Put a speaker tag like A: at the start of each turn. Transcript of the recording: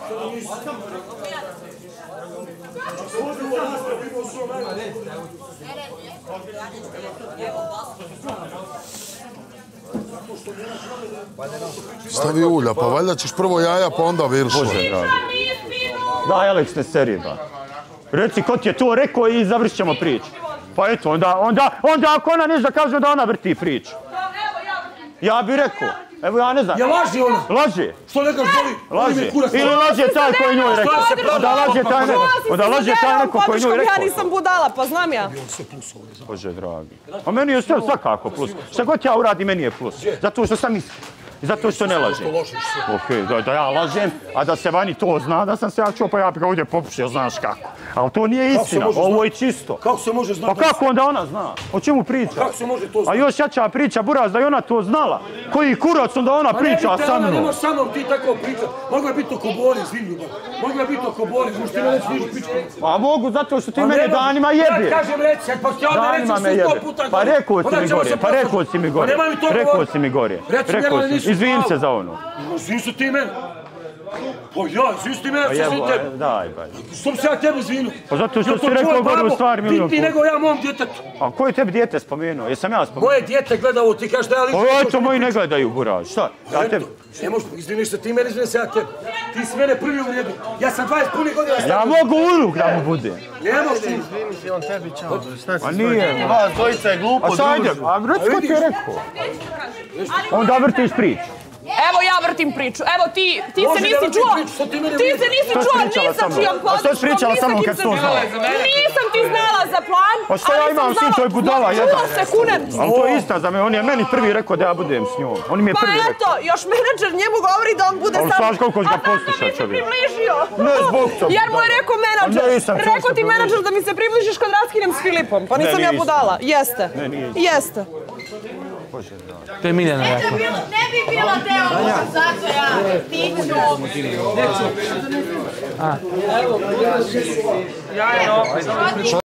A: Stavi ulja, pa valjda ćeš prvo jaja, pa onda viršla.
B: Daj, Aleks, ne seri, ba. Reci, ko ti je to rekao i završit ćemo priču. Pa eto, onda ako ona nešto kaže, da ona vrti priču. Ja bi rekao. Evo ja ne znam.
C: Ja laži ona?
B: Laže.
C: Što nekaš boli?
B: Laže. Ili laže taj koji njoj rekao. Onda laže taj neko koji njoj rekao.
D: Ja nisam budala, pa znam ja.
B: Bože dragi. A meni je sve svakako plus. Šta god ja uradim, meni je plus. Zato što sam iskren. I zato što ne lažem. Okej, da ja lažem, a da se vani to zna da sam se ja čuo, pa ja bi ga ovdje popušio, znaš kako. Ali to nije istina, ovo je čisto.
C: Kako se može znati?
B: Pa kako onda ona zna? O čemu priča?
C: Kako se može to znati?
B: A još jača priča, Buraz, da je ona to znala. Koji kurac onda ona priča sa mnom?
C: Nema sa mnom ti tako priča. Mogla je biti oko Bori, izvim ljubav. Mogla je biti oko Bori, možeš ti ne reći niš pičku.
B: A mogu zato što ti mene danima jebije.
C: Ja kažem reći, pa ti onda reći što 100 puta gore.
B: Pa rekao si mi gore, rekao si mi gore. Izvim se za ono.
C: Izvim se ti mene. Pa ja, izvim se ti mene, što sam tebi.
B: Daj, baj.
C: Što bi se ja tebi izvinu?
B: Pa zato što si rekao gore u stvari milion puta.
C: Ti nego ja mom djetetu.
B: A ko je tebi dijete spomenuo? Jesam ja spomenuo?
C: Moje dijete gleda ovo, ti kažeš da ja lično...
B: Pa eto, moji ne gledaju, Buraz, šta? Ja tebi...
C: Ne možeš, izviniš se ti mene, izvini se ja tebi. Ti si mene prvi uvrijedio. Ja sam 20 punih godina stavio.
B: Ja mogu unuk da mu bude.
C: Ne možeš ti.
E: Izvini se, on tebi čao.
B: A nije.
E: Vas dvojica je glupo družno.
B: A sajde, a reci ko ti je rekao? Onda vrtiš priču.
D: Evo ja vrtim priču. Evo ti se nisi čuo. Ti se nisi čuo ni sa čijom podrškom.
B: A što si pričala sa mnom kad si to znala?
D: Nisam ti znala za plan.
B: Pa što ja imam s njim, to je budala jedna.
D: Čuo se kunem.
B: Ali to je ista za me, on je meni prvi rekao da ja budem s njom. On mi je prvi rekao.
D: Pa eto, još menadžer njemu govori da on bude sam.
B: Ali slaš koliko ću ga poslušat čovjek.
D: A zašto mi se približio?
B: Ne, zbog toga.
D: Jer mu je rekao menadžer. Rekao ti menadžer da mi se približiš kad raskinem s Filipom. Pa nisam ja budala. Jeste. Jeste.
E: To je Miljana rekla.
F: Ne bi bilo teo, zato ja tiču.